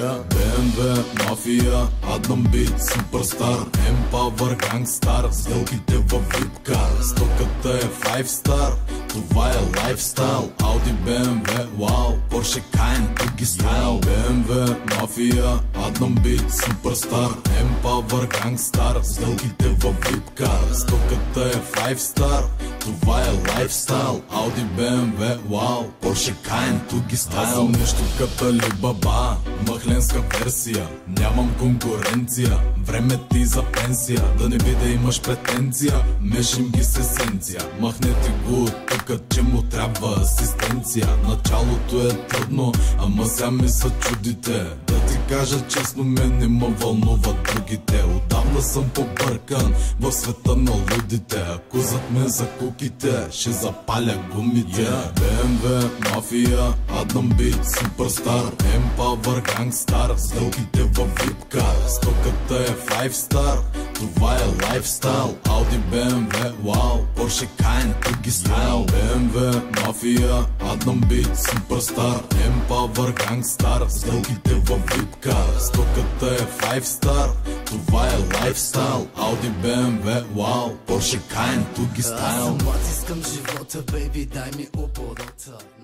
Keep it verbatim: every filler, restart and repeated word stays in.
Yeah, Б М В, мафия, Адам Бит, суперстар, Empower, гангстар, сделките във випкар, стоката е файв стар, това е лайфстайл. Ауди, Б М В, вау, Порше, Кайен, други стайл. Б М В, мафия, Адам Бит, суперстар, Empower, гангстар, сделките във випкар, стоката е файв стар, това е лайфстайл. Ауди, Б М В, вау, Порше, Кайен, други стайл. Аз съм нещо като Алибаба, махленска версия, нямам конкуренция, време ти за пенсия, да не би да имаш претенция, мешим ги с есенция, махнете го от тук, че му трябва асистенция. Началото е трудно, ама сега ми се чудите, да ти кажа честно, мен не ме вълнуват другите. Отдавна съм побъркан в света на лудите, ако зад мен за куките ще запаля гумите. Yeah. Б М В, мафия, Адам Бит, суперстар, Empower, гангстар, сделките във випкар, стоката е файв стар, това е лайфстайл. Ауди, Б М В, вау, Порше, Кайен, други стайл. Б М В, мафия, Адам Бит, суперстар, Empower, гангстар, сделките във випкар, стоката е файв стар, това е лайфстайл. Ауди, Б М В, вау, Порше, Кайен, други стайл. Аз съм млад, искам живота, бейби, дай ми опорота.